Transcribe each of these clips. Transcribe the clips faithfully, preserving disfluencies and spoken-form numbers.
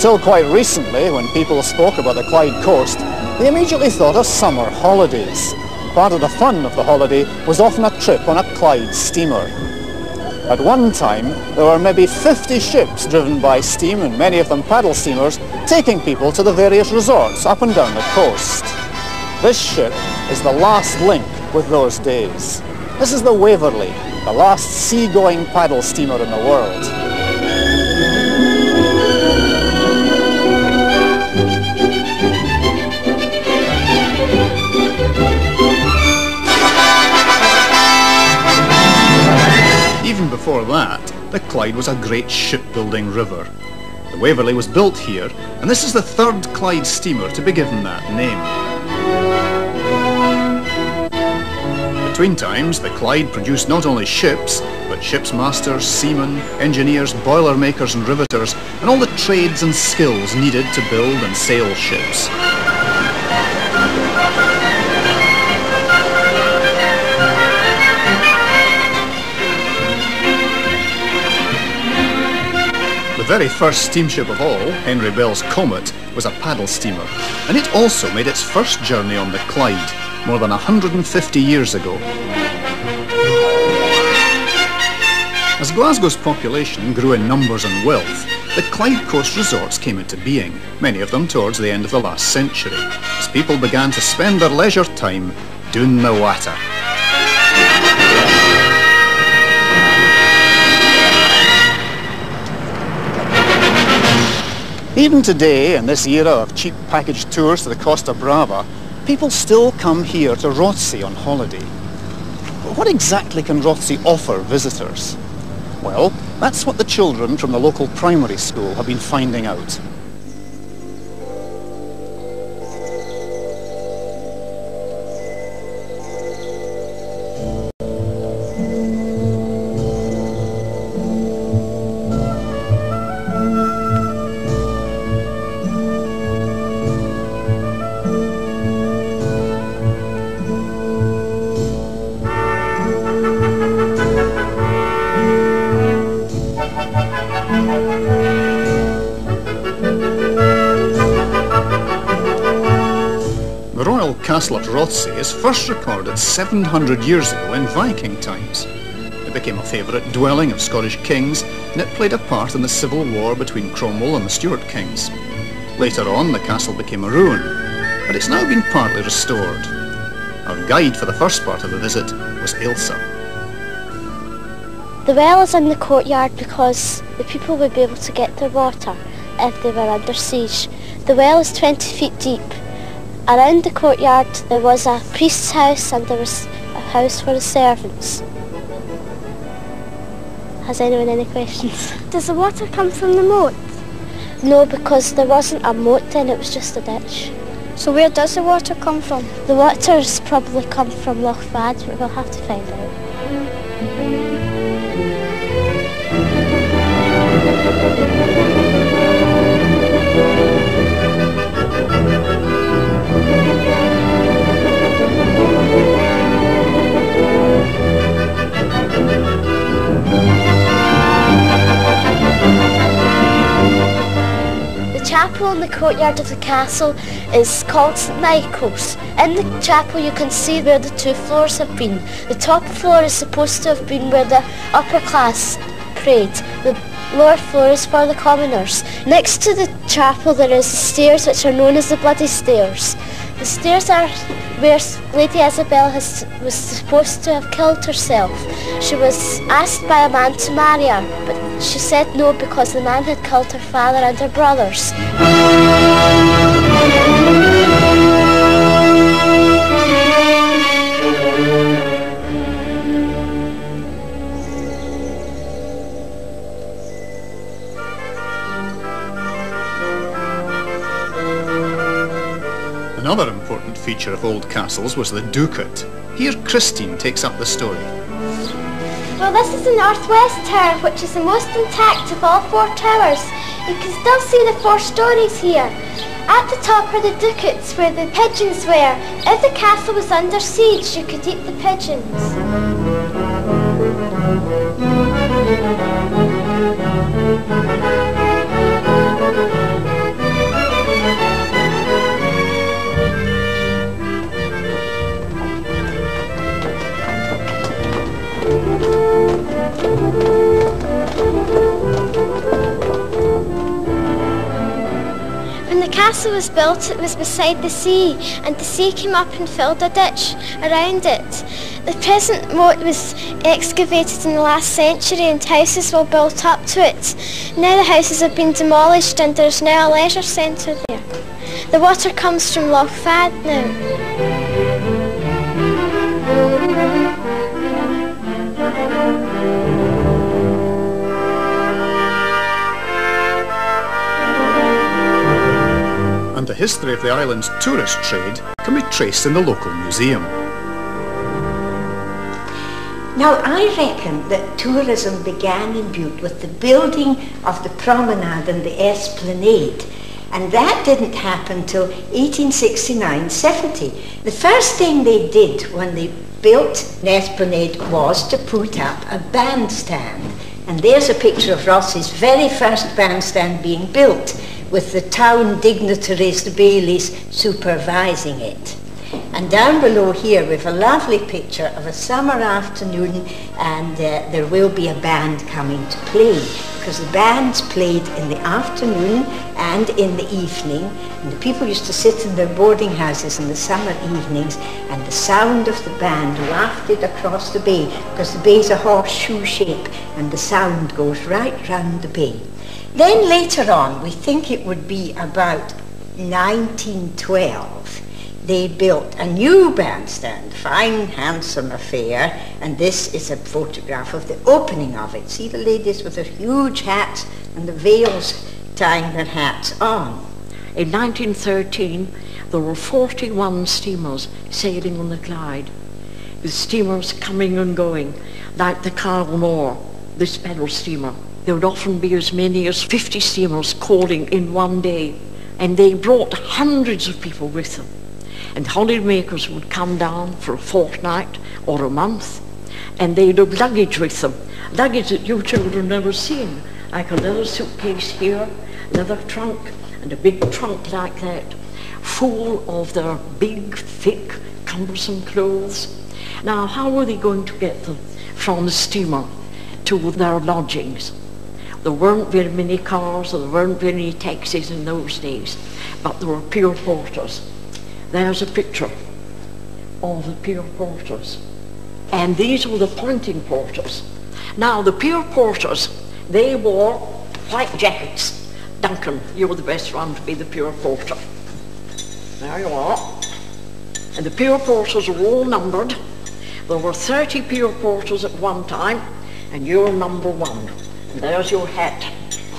Until quite recently, when people spoke about the Clyde coast, they immediately thought of summer holidays. Part of the fun of the holiday was often a trip on a Clyde steamer. At one time, there were maybe fifty ships driven by steam, and many of them paddle steamers, taking people to the various resorts up and down the coast. This ship is the last link with those days. This is the Waverley, the last sea-going paddle steamer in the world. Even before that, the Clyde was a great shipbuilding river. The Waverley was built here, and this is the third Clyde steamer to be given that name. Between times, the Clyde produced not only ships, but ship's masters, seamen, engineers, boiler makers and riveters, and all the trades and skills needed to build and sail ships. The very first steamship of all, Henry Bell's Comet, was a paddle steamer, and it also made its first journey on the Clyde, more than one hundred fifty years ago. As Glasgow's population grew in numbers and wealth, the Clyde coast resorts came into being, many of them towards the end of the last century, as people began to spend their leisure time doon the water. Even today, in this era of cheap package tours to the Costa Brava, people still come here to Rothesay on holiday. But what exactly can Rothesay offer visitors? Well, that's what the children from the local primary school have been finding out. The royal castle at Rothesay is first recorded seven hundred years ago in Viking times. It became a favourite dwelling of Scottish kings, and it played a part in the civil war between Cromwell and the Stuart kings. Later on, the castle became a ruin, but it's now been partly restored. Our guide for the first part of the visit was Ailsa. The well is in the courtyard because the people would be able to get their water if they were under siege. The well is twenty feet deep. Around the courtyard there was a priest's house and there was a house for the servants. Has anyone any questions? Does the water come from the moat? No, because there wasn't a moat then, it was just a ditch. So where does the water come from? The water's probably come from Loch Vad, but we'll have to find out. The chapel in the courtyard of the castle is called Saint Michael's. In the chapel you can see where the two floors have been. The top floor is supposed to have been where the upper class prayed. The lower floor is for the commoners. Next to the chapel there is the stairs which are known as the Bloody Stairs. The stairs are where Lady Isabel has, was supposed to have killed herself. She was asked by a man to marry her, but she said no because the man had killed her father and her brothers. Another important feature of old castles was the ducat. Here Christine takes up the story. Well, this is the northwest tower, which is the most intact of all four towers. You can still see the four stories here. At the top are the ducats, where the pigeons were. If the castle was under siege, you could eat the pigeons. was built, it was beside the sea, and the sea came up and filled a ditch around it. The present moat was excavated in the last century and houses were built up to it. Now the houses have been demolished and there's now a leisure centre there. The water comes from Loch Fad now. And the history of the island's tourist trade can be traced in the local museum. Now, I reckon that tourism began in Bute with the building of the promenade and the esplanade, and that didn't happen till eighteen sixty-nine seventy. The first thing they did when they built an esplanade was to put up a bandstand, and there's a picture of Rothesay's very first bandstand being built, with the town dignitaries, the Baileys, supervising it. And down below here we have a lovely picture of a summer afternoon, and uh, there will be a band coming to play, because the bands played in the afternoon and in the evening, and the people used to sit in their boarding houses in the summer evenings, and the sound of the band wafted across the bay, because the bay is a horseshoe shape and the sound goes right round the bay. Then later on, we think it would be about nineteen twelve, they built a new bandstand, fine, handsome affair, and this is a photograph of the opening of it. See the ladies with their huge hats and the veils tying their hats on. In nineteen thirteen, there were forty-one steamers sailing on the Clyde, with steamers coming and going, like the Carlmore, this pedal steamer. There would often be as many as fifty steamers calling in one day, and they brought hundreds of people with them. And holidaymakers would come down for a fortnight or a month, and they'd have luggage with them, luggage that you children never seen, like a leather suitcase here, leather trunk, and a big trunk like that, full of their big, thick, cumbersome clothes. Now, how were they going to get them from the steamer to their lodgings? There weren't very many cars, or there weren't very many taxis in those days, but there were pier porters. There's a picture of the pier porters. And these were the pointing porters. Now, the pier porters, they wore white jackets. Duncan, you're the best one to be the pier porter. There you are. And the pier porters were all numbered. There were thirty pier porters at one time, and you're number one. And there's your hat.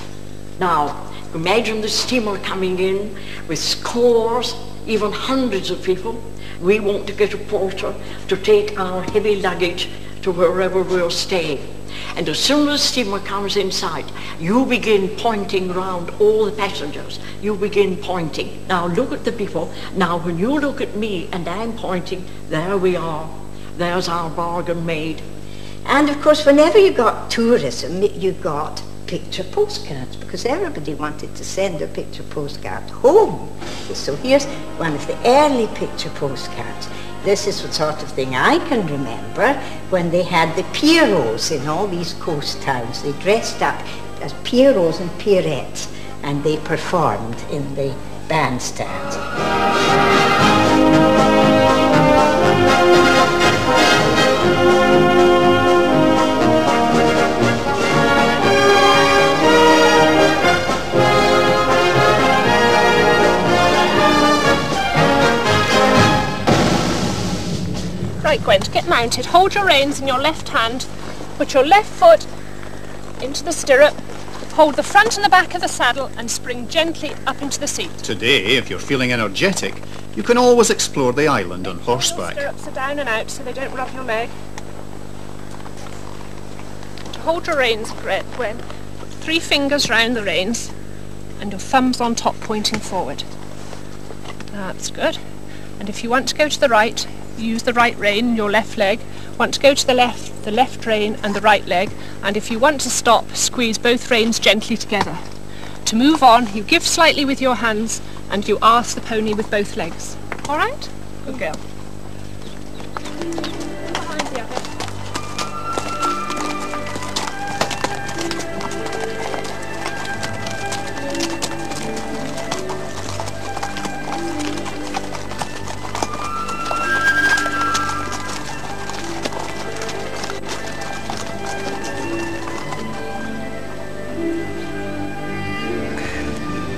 Now, imagine the steamer coming in with scores, even hundreds of people. We want to get a porter to take our heavy luggage to wherever we're staying. And as soon as the steamer comes in sight, you begin pointing round all the passengers. You begin pointing. Now look at the people. Now when you look at me and I'm pointing, there we are. There's our bargain made. And of course, whenever you got tourism, you got picture postcards, because everybody wanted to send a picture postcard home. So here's one of the early picture postcards. This is the sort of thing I can remember when they had the pierrots in all these coast towns. They dressed up as pierrots and pierrettes, and they performed in the bandstand. Right, Gwen, to get mounted, hold your reins in your left hand, put your left foot into the stirrup, hold the front and the back of the saddle and spring gently up into the seat. Today, if you're feeling energetic, you can always explore the island on horseback. Your stirrups are down and out so they don't rub your leg. To hold your reins, Gwen, put three fingers round the reins and your thumbs on top pointing forward. That's good. And if you want to go to the right, use the right rein in your left leg. Want to go to the left, the left rein and the right leg. And if you want to stop, squeeze both reins gently together. To move on, you give slightly with your hands and you arse the pony with both legs. All right? Good girl. Behind the other.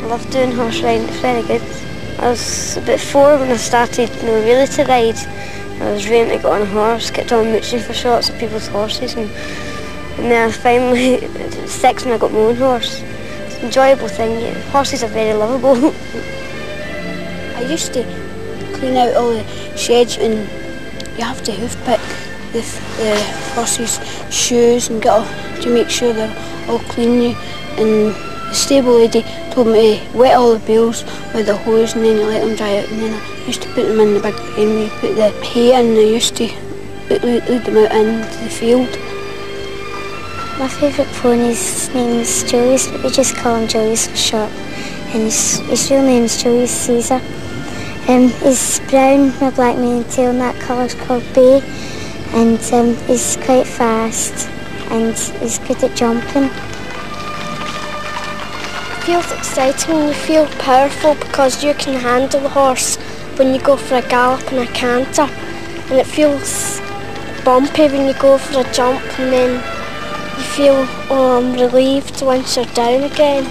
love doing horse riding, it's very good. I was about four when I started, you know, really to ride. I was ready to get on a horse, kept on mooching for shots of people's horses, and, and then I finally, at six when I got my own horse. It's an enjoyable thing. Yeah. Horses are very lovable. I used to clean out all the sheds, and you have to hoof pick the, the horses' shoes and get all, to make sure they're all clean. And the stable lady told me to wet all the bales with a hose and then you let them dry out, and then I used to put them in the big pen. We put the hay in, and I used to lead, lead them out into the field. My favourite pony's name is Julius, but we just call him Julius for short, and his, his real name is Julius Caesar. Um, he's brown with a black mane tail, and that colour's called bay, and um, he's quite fast and he's good at jumping. It feels exciting and you feel powerful because you can handle the horse when you go for a gallop and a canter, and it feels bumpy when you go for a jump, and then you feel oh, I'm relieved once you're down again.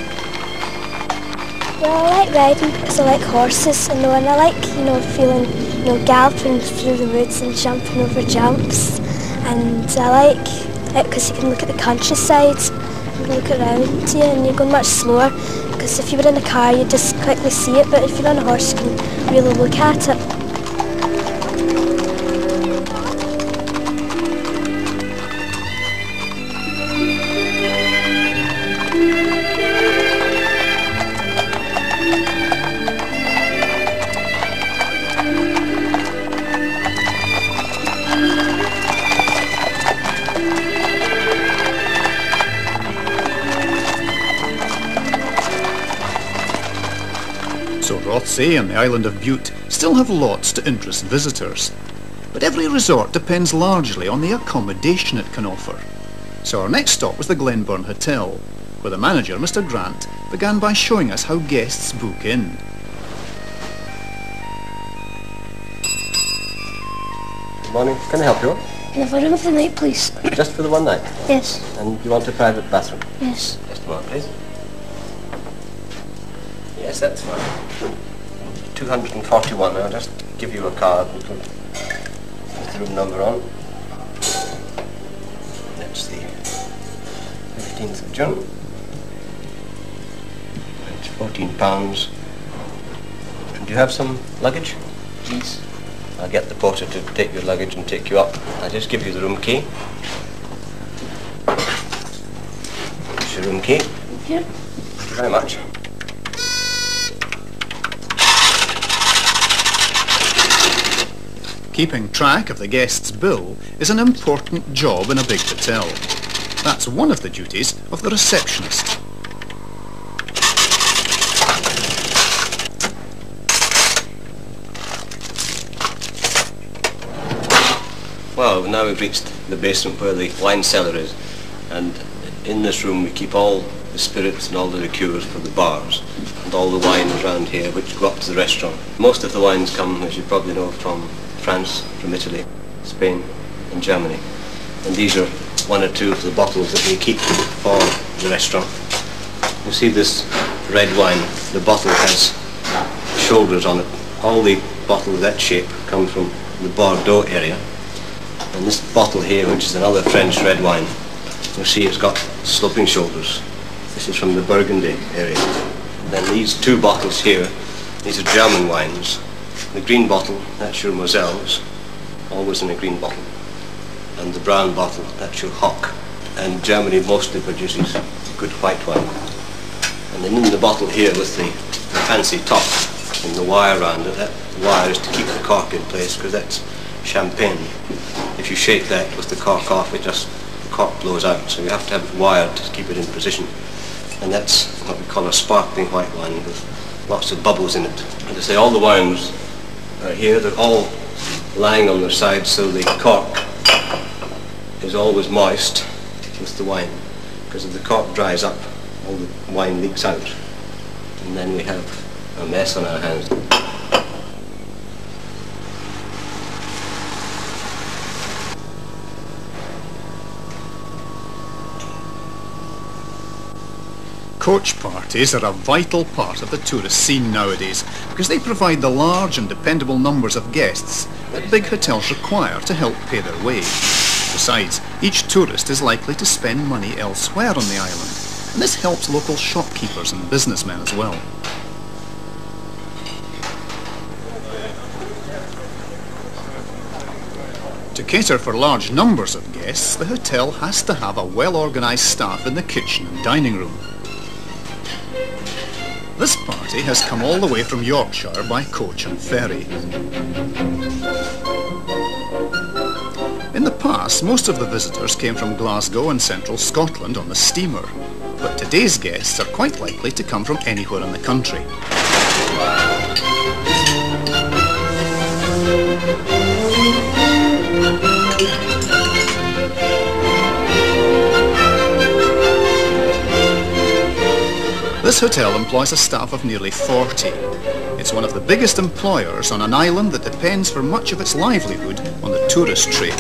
Well, I like riding because I like horses, you know, and I like, you know, feeling, you know, galloping through the woods and jumping over jumps, and I like it because you can look at the countryside. Look around you and you're going much slower, because if you were in a car you'd just quickly see it, but if you're on a horse you can really look at it. So Rothesay and the island of Bute still have lots to interest visitors. But every resort depends largely on the accommodation it can offer. So our next stop was the Glenburn Hotel, where the manager, Mister Grant, began by showing us how guests book in. Good morning. Can I help you? Can I have a room for the night, please? Just for the one night? Yes. And you want a private bathroom? Yes. Just a moment, please. Yes, that's fine. two hundred forty-one. I'll just give you a card and put the room number on. That's the fifteenth of June. It's fourteen pounds. And do you have some luggage? Yes. I'll get the porter to take your luggage and take you up. I'll just give you the room key. Here's your room key. Here. Thank you very much. Keeping track of the guest's bill is an important job in a big hotel. That's one of the duties of the receptionist. Well, now we've reached the basement where the wine cellar is, and in this room we keep all the spirits and all the liqueurs for the bars, and all the wines around here which go up to the restaurant. Most of the wines come, as you probably know, from France, from Italy, Spain and Germany. And these are one or two of the bottles that we keep for the restaurant. You see this red wine, the bottle has shoulders on it. All the bottles of that shape come from the Bordeaux area. And this bottle here, which is another French red wine, you'll see it's got sloping shoulders. This is from the Burgundy area. And then these two bottles here, these are German wines. The green bottle, that's your Moselles, always in a green bottle. And the brown bottle, that's your Hock. And Germany mostly produces good white wine. And then in the bottle here with the, the fancy top and the wire around it, that wire is to keep the cork in place, because that's champagne. If you shake that with the cork off, it just, the cork blows out. So you have to have it wired to keep it in position. And that's what we call a sparkling white wine with lots of bubbles in it. And to say, all the wines are here, they're all lying on their sides, so the cork is always moist with the wine, because if the cork dries up, all the wine leaks out, and then we have a mess on our hands. Coach parties are a vital part of the tourist scene nowadays because they provide the large and dependable numbers of guests that big hotels require to help pay their way. Besides, each tourist is likely to spend money elsewhere on the island, and this helps local shopkeepers and businessmen as well. To cater for large numbers of guests, the hotel has to have a well-organised staff in the kitchen and dining room. This party has come all the way from Yorkshire by coach and ferry. In the past, most of the visitors came from Glasgow and central Scotland on the steamer, but today's guests are quite likely to come from anywhere in the country. This hotel employs a staff of nearly forty. It's one of the biggest employers on an island that depends for much of its livelihood on the tourist trade.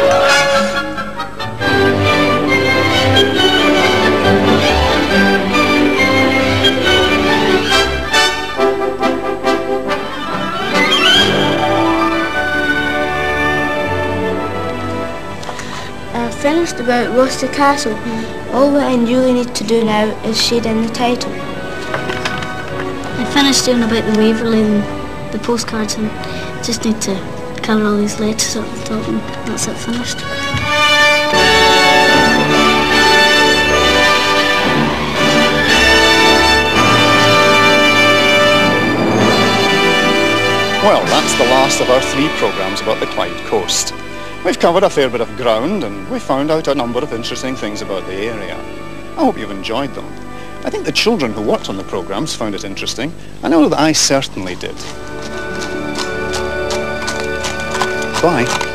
I finished about Rothesay Castle. Mm. All that I really need to do now is shade in the title. I finished doing about the Waverley and the postcards and just need to colour all these letters up the top and that's it, finished. Well, that's the last of our three programmes about the Clyde coast. We've covered a fair bit of ground and we found out a number of interesting things about the area. I hope you've enjoyed them. I think the children who worked on the programmes found it interesting. I know that I certainly did. Bye.